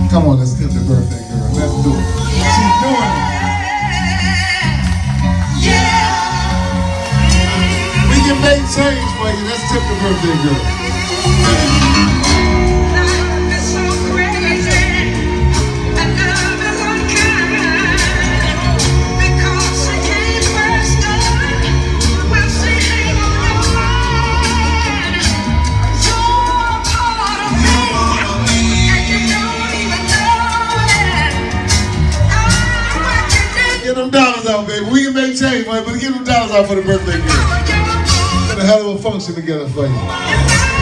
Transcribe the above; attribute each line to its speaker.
Speaker 1: Come on, let's tip the birthday girl. Let's do it. She's doing it. We can make change for you. Let's tip the birthday girl. Get them dollars out, baby. We can make change, but get them dollars out for the birthday girl. Got a hell of a function together for you.